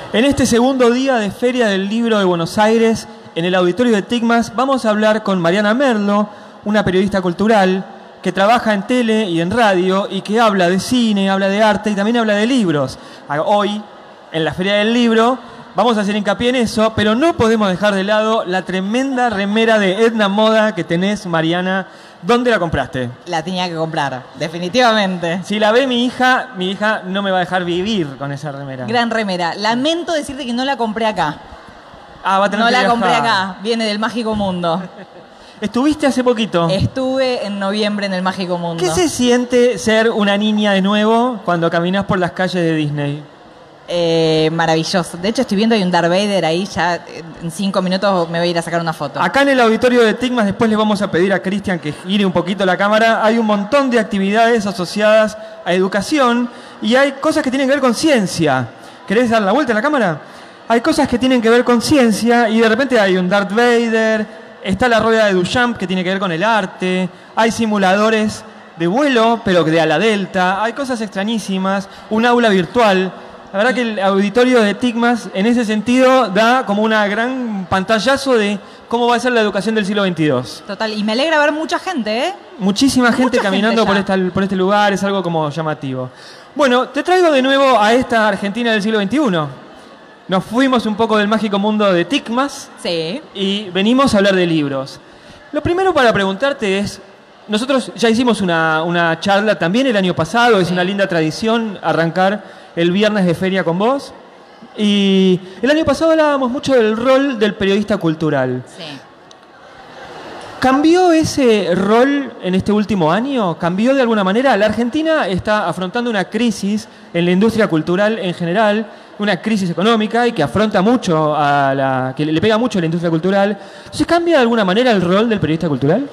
En este segundo día de Feria del Libro de Buenos Aires, en el auditorio de TICMAS, vamos a hablar con Mariana Merlo, una periodista cultural que trabaja en tele y en radio y que habla de cine, habla de arte y también habla de libros. Hoy, en la Feria del Libro, vamos a hacer hincapié en eso, pero no podemos dejar de lado la tremenda remera de Edna Moda que tenés, Mariana. ¿Dónde la compraste? La tenía que comprar, definitivamente. Si la ve mi hija no me va a dejar vivir con esa remera. Gran remera. Lamento decirte que no la compré acá. Va a tener no que la viajar. compré acá, viene del Mágico Mundo. ¿Estuviste hace poquito? Estuve en noviembre en el Mágico Mundo. ¿Qué se siente ser una niña de nuevo cuando caminás por las calles de Disney? Maravilloso. De hecho, estoy viendo hay un Darth Vader ahí, ya en 5 minutos me voy a ir a sacar una foto. Acá en el auditorio de TICMAS, después le vamos a pedir a Cristian que gire un poquito la cámara. Hay un montón de actividades asociadas a educación y hay cosas que tienen que ver con ciencia. ¿Querés dar la vuelta a la cámara? Hay cosas que tienen que ver con ciencia y de repente hay un Darth Vader, está la rueda de Duchamp que tiene que ver con el arte, hay simuladores de vuelo, pero de ala delta, hay cosas extrañísimas, un aula virtual. La verdad que el auditorio de TICMAS en ese sentido da como una gran pantallazo de cómo va a ser la educación del siglo XXII. Total, y me alegra ver mucha gente, ¿eh? Muchísima gente caminando por este lugar, es algo como llamativo. Bueno, te traigo de nuevo a esta Argentina del siglo XXI. Nos fuimos un poco del mágico mundo de TICMAS. Sí. Y venimos a hablar de libros. Lo primero para preguntarte es, nosotros ya hicimos una charla también el año pasado, es una linda tradición arrancar el viernes de feria con vos. Y el año pasado hablábamos mucho del rol del periodista cultural. Sí. ¿Cambió ese rol en este último año? ¿Cambió de alguna manera? La Argentina está afrontando una crisis en la industria cultural en general, una crisis económica y que afronta mucho que le pega mucho a la industria cultural. ¿Se cambia de alguna manera el rol del periodista cultural?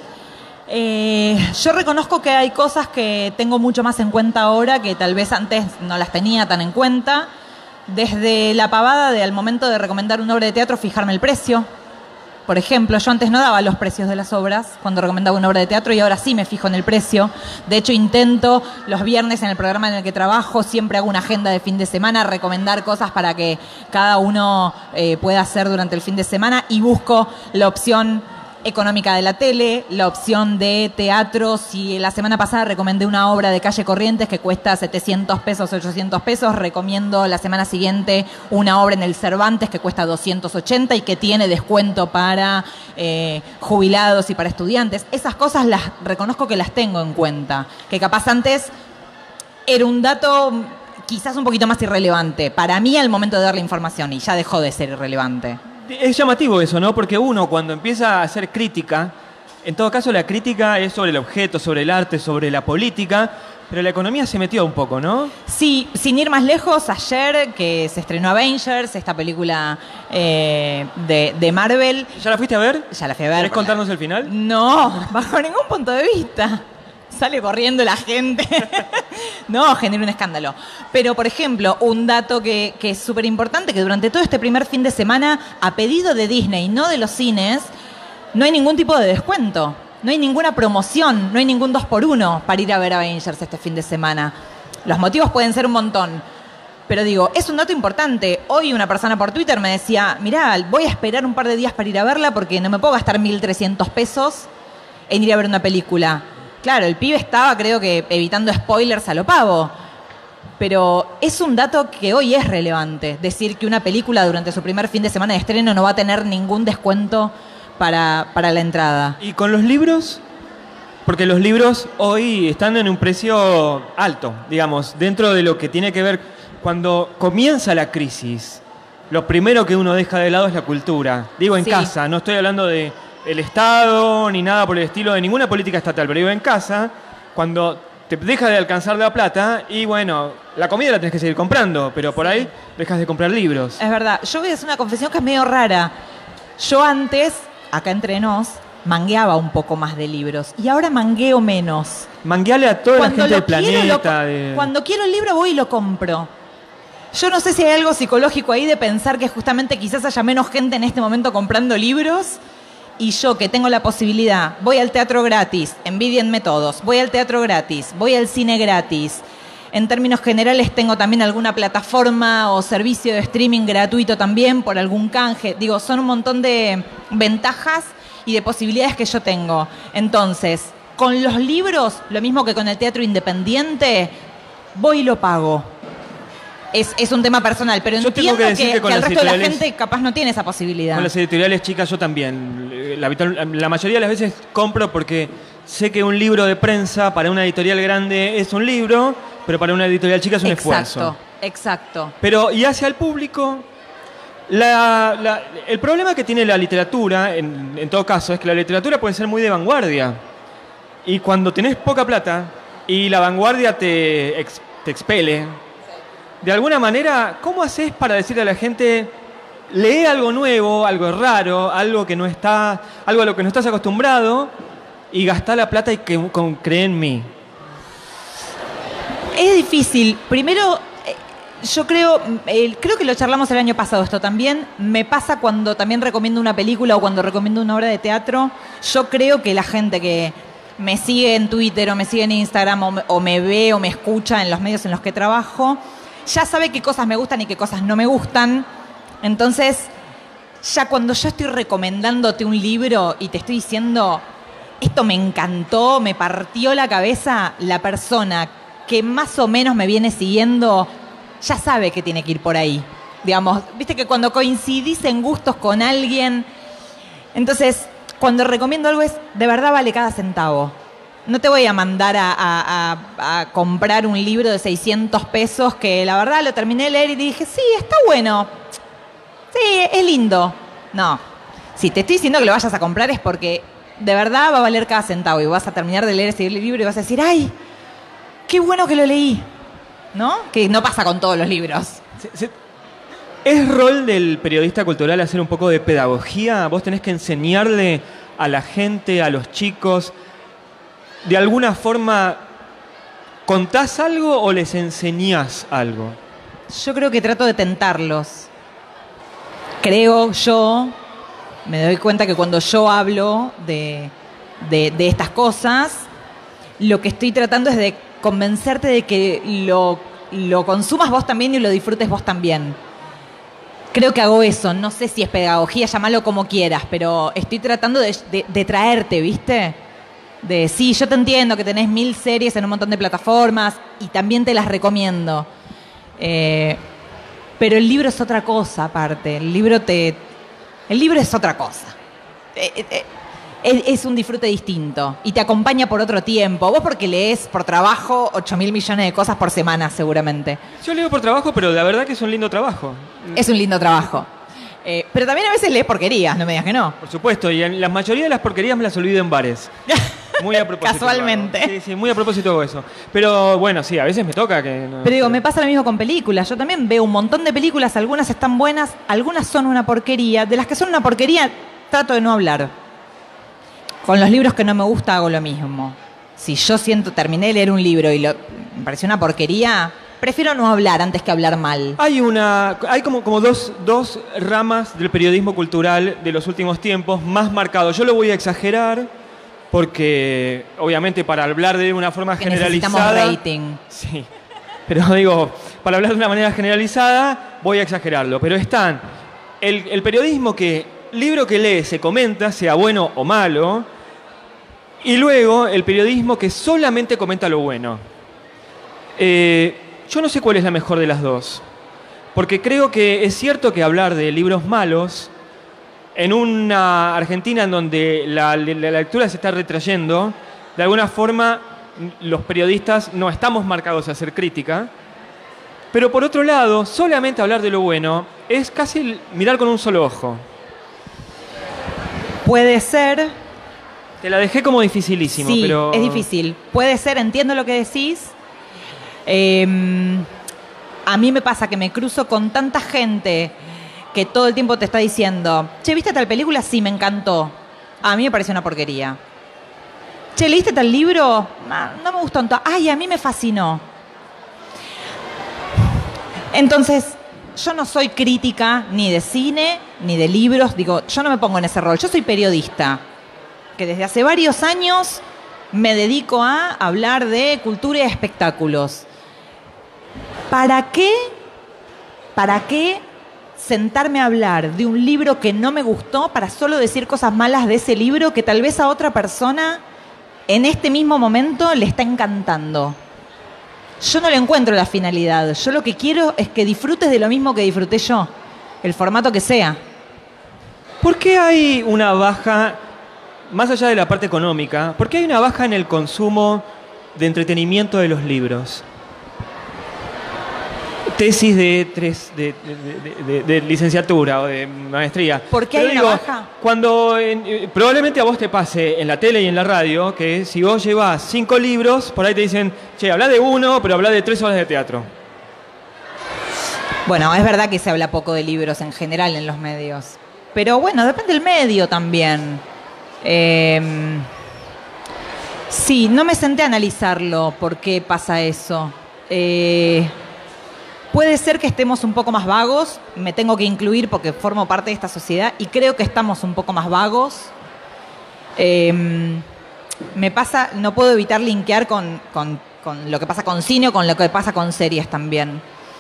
Yo reconozco que hay cosas que tengo mucho más en cuenta ahora que tal vez antes no las tenía tan en cuenta. Desde la pavada de al momento de recomendar una obra de teatro, fijarme el precio. Por ejemplo, yo antes no daba los precios de las obras cuando recomendaba una obra de teatro y ahora sí me fijo en el precio. De hecho, intento los viernes en el programa en el que trabajo, siempre hago una agenda de fin de semana, recomendar cosas para que cada uno pueda hacer durante el fin de semana y busco la opción económica de la tele, la opción de teatro. Si la semana pasada recomendé una obra de Calle Corrientes que cuesta 700 pesos, 800 pesos, recomiendo la semana siguiente una obra en el Cervantes que cuesta 280 y que tiene descuento para jubilados y para estudiantes. Esas cosas las reconozco que las tengo en cuenta, que capaz antes era un dato quizás un poquito más irrelevante para mí al momento de dar la información y ya dejó de ser irrelevante. Es llamativo eso, ¿no? Porque uno cuando empieza a hacer crítica, en todo caso la crítica es sobre el objeto, sobre el arte, sobre la política, pero la economía se metió un poco, ¿no? Sí, sin ir más lejos, ayer que se estrenó Avengers, esta película de Marvel. ¿Ya la fuiste a ver? Ya la fui a ver. ¿Querés contarnos el final? No, bajo ningún punto de vista. Sale corriendo la gente. No, genera un escándalo. Pero, por ejemplo, un dato que es súper importante, que durante todo este primer fin de semana, a pedido de Disney, no de los cines, no hay ningún tipo de descuento. No hay ninguna promoción, no hay ningún 2x1 para ir a ver Avengers este fin de semana. Los motivos pueden ser un montón. Pero digo, es un dato importante. Hoy una persona por Twitter me decía, mirá, voy a esperar un par de días para ir a verla porque no me puedo gastar 1.300 pesos en ir a ver una película. Claro, el pibe estaba, creo que, evitando spoilers a lo pavo. Pero es un dato que hoy es relevante. Decir que una película durante su primer fin de semana de estreno no va a tener ningún descuento para la entrada. ¿Y con los libros? Porque los libros hoy están en un precio alto, digamos, dentro de lo que tiene que ver cuando comienza la crisis. Lo primero que uno deja de lado es la cultura. Digo, en casa, no estoy hablando de el Estado, ni nada por el estilo, de ninguna política estatal, pero digo en casa, cuando te deja de alcanzar la plata y bueno, la comida la tenés que seguir comprando, pero por ahí dejas de comprar libros. Es verdad, yo voy a hacer una confesión que es medio rara. Yo antes, acá entre nos, mangueaba un poco más de libros y ahora mangueo menos. Mangueale a toda la gente del planeta. Cuando quiero el libro voy y lo compro. Yo no sé si hay algo psicológico ahí de pensar que justamente quizás haya menos gente en este momento comprando libros. Y yo que tengo la posibilidad, voy al teatro gratis, envidienme todos, voy al teatro gratis, voy al cine gratis, En términos generales tengo también alguna plataforma o servicio de streaming gratuito también por algún canje. Digo, son un montón de ventajas y de posibilidades que yo tengo. Entonces, con los libros, lo mismo que con el teatro independiente, voy y lo pago. Es un tema personal, pero yo entiendo que el resto de la gente capaz no tiene esa posibilidad. Con las editoriales chicas yo también. La mayoría de las veces compro porque sé que un libro de prensa para una editorial grande es un libro, pero para una editorial chica es un esfuerzo. Exacto. Pero, y hacia el público, el problema que tiene la literatura, en todo caso, es que la literatura puede ser muy de vanguardia. Y cuando tenés poca plata y la vanguardia te expele, de alguna manera, ¿cómo haces para decirle a la gente, lee algo nuevo, algo raro, algo a lo que no estás acostumbrado y gastá la plata y cree en mí? Es difícil. Primero, yo creo que lo charlamos el año pasado esto también. Me pasa cuando también recomiendo una película o cuando recomiendo una obra de teatro. Yo creo que la gente que me sigue en Twitter o me sigue en Instagram o me ve o me escucha en los medios en los que trabajo, ya sabe qué cosas me gustan y qué cosas no me gustan. Entonces, ya cuando yo estoy recomendándote un libro y te estoy diciendo, esto me encantó, me partió la cabeza, la persona que más o menos me viene siguiendo ya sabe que tiene que ir por ahí. Digamos, viste que cuando coincidís en gustos con alguien, entonces, cuando recomiendo algo de verdad vale cada centavo. No te voy a mandar a comprar un libro de 600 pesos que la verdad lo terminé de leer y dije, sí, está bueno. Sí, es lindo. No. Si te estoy diciendo que lo vayas a comprar es porque de verdad va a valer cada centavo y vas a terminar de leer ese libro y vas a decir, ¡ay! ¡Qué bueno que lo leí! ¿No? Que no pasa con todos los libros. ¿Es rol del periodista cultural hacer un poco de pedagogía? Vos tenés que enseñarle a la gente, a los chicos, de alguna forma, ¿contás algo o les enseñás algo? Yo creo que trato de tentarlos. Creo yo, me doy cuenta que cuando yo hablo de estas cosas, lo que estoy tratando es de convencerte de que lo consumas vos también y lo disfrutes vos también. Creo que hago eso. No sé si es pedagogía, llámalo como quieras, pero estoy tratando de traerte, ¿viste? Sí, yo te entiendo que tenés 1000 series en un montón de plataformas y también te las recomiendo. Pero el libro es otra cosa aparte. El libro es otra cosa. Es un disfrute distinto y te acompaña por otro tiempo. Vos porque lees por trabajo 8.000 millones de cosas por semana seguramente. Yo leo por trabajo, pero la verdad que es un lindo trabajo. Es un lindo trabajo. Pero también a veces lees porquerías, no me digas que no. Por supuesto, y en la mayoría de las porquerías me las olvido en bares. Muy a propósito. Casualmente. Sí, muy a propósito hago eso. Pero bueno, sí, a veces me toca que... No, pero digo, me pasa lo mismo con películas. Yo también veo un montón de películas, algunas están buenas, algunas son una porquería. De las que son una porquería, trato de no hablar. Con los libros que no me gusta hago lo mismo. Si yo terminé de leer un libro y me pareció una porquería, prefiero no hablar antes que hablar mal. Hay como dos ramas del periodismo cultural de los últimos tiempos más marcados. Yo lo voy a exagerar porque, obviamente, para hablar de una forma generalizada... Necesitamos rating. Sí, pero digo, para hablar de una manera generalizada voy a exagerarlo. Pero están el periodismo que libro que lee se comenta, sea bueno o malo, y luego el periodismo que solamente comenta lo bueno. Yo no sé cuál es la mejor de las dos, porque creo que es cierto que hablar de libros malos en una Argentina en donde la lectura se está retrayendo, de alguna forma los periodistas no estamos marcados a hacer crítica, pero por otro lado, solamente hablar de lo bueno es casi mirar con un solo ojo. Puede ser. Te la dejé como dificilísimo, sí, pero... es difícil. Puede ser, entiendo lo que decís. A mí me pasa que me cruzo con tanta gente que todo el tiempo te está diciendo, che, ¿viste tal película? Sí, me encantó. A mí me pareció una porquería. Che, ¿leíste tal libro? No me gustó tanto. Ay, a mí me fascinó. Entonces, yo no soy crítica ni de cine, ni de libros. Digo, yo no me pongo en ese rol. Yo soy periodista, que desde hace varios años me dedico a hablar de cultura y espectáculos. ¿Para qué sentarme a hablar de un libro que no me gustó para solo decir cosas malas de ese libro que tal vez a otra persona en este mismo momento le está encantando? Yo no le encuentro la finalidad. Yo lo que quiero es que disfrutes de lo mismo que disfruté yo, el formato que sea. ¿Por qué hay una baja, más allá de la parte económica, por qué hay una baja en el consumo de entretenimiento de los libros? Tesis de licenciatura o de maestría. ¿Por qué hay una baja? Cuando probablemente a vos te pase en la tele y en la radio que si vos llevas 5 libros, por ahí te dicen, che, habla de uno, pero habla de 3 horas de teatro. Bueno, es verdad que se habla poco de libros en general en los medios. Pero bueno, depende del medio también. Sí, no me senté a analizarlo por qué pasa eso. Puede ser que estemos un poco más vagos, me tengo que incluir porque formo parte de esta sociedad y creo que estamos un poco más vagos. Me pasa, no puedo evitar linkear con lo que pasa con cine o con lo que pasa con series también.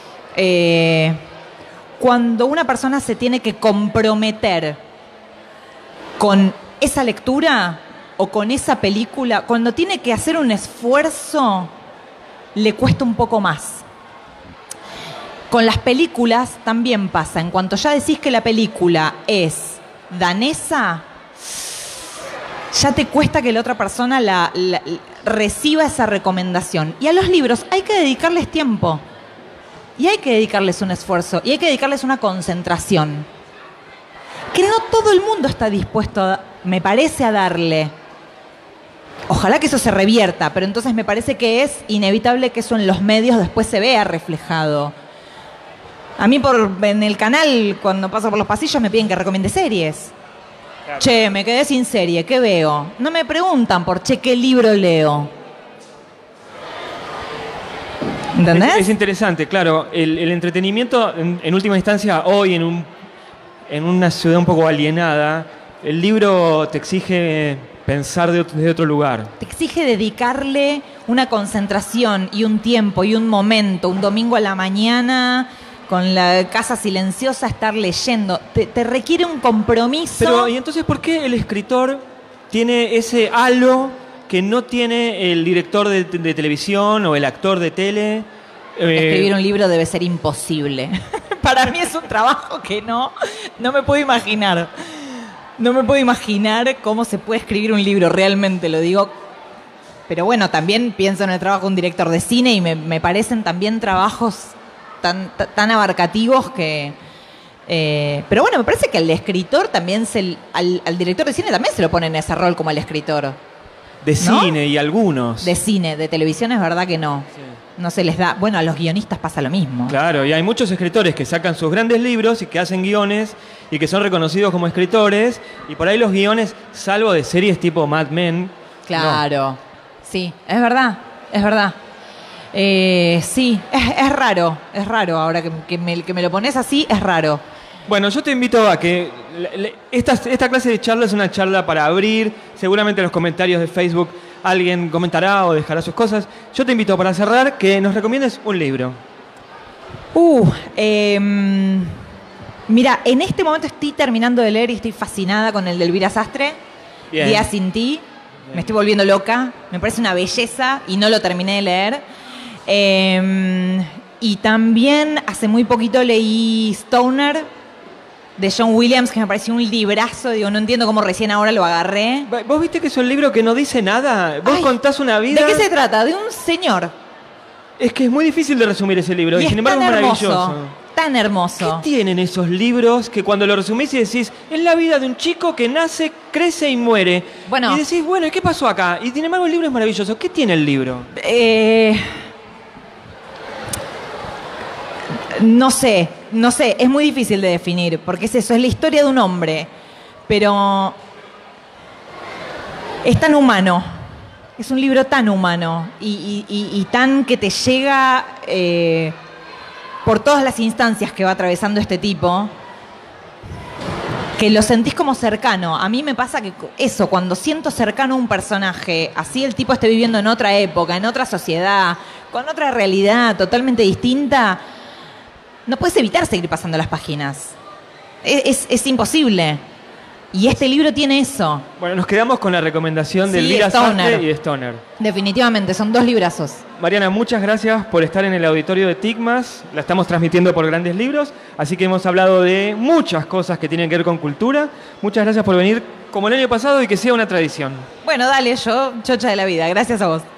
Cuando una persona se tiene que comprometer con esa lectura o con esa película, cuando tiene que hacer un esfuerzo, le cuesta un poco más. Con las películas también pasa. En cuanto ya decís que la película es danesa, ya te cuesta que la otra persona reciba esa recomendación. Y a los libros hay que dedicarles tiempo. Y hay que dedicarles un esfuerzo. Y hay que dedicarles una concentración. Que no todo el mundo está dispuesto, me parece, a darle. Ojalá que eso se revierta, pero entonces me parece que es inevitable que eso en los medios después se vea reflejado. A mí en el canal, cuando paso por los pasillos, me piden que recomiende series. Claro. Che, me quedé sin serie, ¿qué veo? No me preguntan por, che, ¿qué libro leo? ¿Entendés? Es interesante, claro. El entretenimiento, en última instancia, hoy en una ciudad un poco alienada, el libro te exige pensar de otro lugar. Te exige dedicarle una concentración y un tiempo y un momento, un domingo a la mañana, con la casa silenciosa, estar leyendo. Te requiere un compromiso. Pero, ¿y entonces por qué el escritor tiene ese halo que no tiene el director de televisión o el actor de tele? Escribir un libro debe ser imposible. Para mí es un trabajo que no me puedo imaginar. No me puedo imaginar cómo se puede escribir un libro, realmente lo digo. Pero bueno, también pienso en el trabajo de un director de cine y me parecen también trabajos tan abarcativos que... pero bueno, me parece que al escritor también, al director de cine también se lo pone en ese rol como al escritor. De ¿no? Cine y algunos. De cine, de televisión es verdad que no. Sí. No se les da... Bueno, a los guionistas pasa lo mismo. Claro, y hay muchos escritores que sacan sus grandes libros y que hacen guiones y que son reconocidos como escritores, y por ahí los guiones, salvo de series tipo Mad Men... Claro, no. Sí, es verdad, es verdad. Sí, es raro ahora que me lo pones así, es raro. Bueno, yo te invito a que esta clase de charla es una charla para abrir. Seguramente en los comentarios de Facebook alguien comentará o dejará sus cosas. Yo te invito para cerrar que nos recomiendes un libro. Mira, en este momento estoy terminando de leer y estoy fascinada con el de Elvira Sastre. Bien. Días sin ti. Bien. Me estoy volviendo loca. Me parece una belleza y no lo terminé de leer. Y también hace muy poquito leí Stoner, de John Williams, que me pareció un librazo. Digo, no entiendo cómo recién ahora lo agarré. ¿Vos viste que es un libro que no dice nada? Vos contás una vida... ¿De qué se trata? De un señor. Es que es muy difícil de resumir ese libro. Y sin embargo es maravilloso. Tan hermoso. ¿Qué tienen esos libros que cuando lo resumís y decís, es la vida de un chico que nace, crece y muere? Bueno, y decís, bueno, ¿y qué pasó acá? Y sin embargo el libro es maravilloso. ¿Qué tiene el libro? No sé, es muy difícil de definir, porque es eso, es la historia de un hombre, pero es tan humano, es un libro tan humano y tan que te llega por todas las instancias que va atravesando este tipo, que lo sentís como cercano. A mí me pasa que eso, cuando siento cercano a un personaje, así el tipo esté viviendo en otra época, en otra sociedad, con otra realidad totalmente distinta, no puedes evitar seguir pasando las páginas. Es imposible. Y este libro tiene eso. Bueno, nos quedamos con la recomendación de Sí, Elvira Stoner. Sastre y de Stoner. Definitivamente, son 2 librazos. Mariana, muchas gracias por estar en el auditorio de TICMAS. La estamos transmitiendo por Grandes Libros, así que hemos hablado de muchas cosas que tienen que ver con cultura. Muchas gracias por venir como el año pasado y que sea una tradición. Bueno, dale, yo chocha de la vida. Gracias a vos.